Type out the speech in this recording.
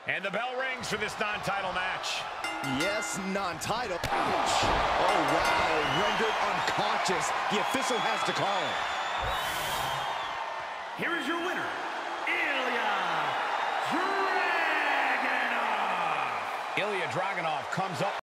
And the bell rings for this non-title match. Yes, non-title. Ouch. Oh, wow. Rendered unconscious. The official has to call it. Here is your winner, Ilja Dragunov. Ilja Dragunov comes up.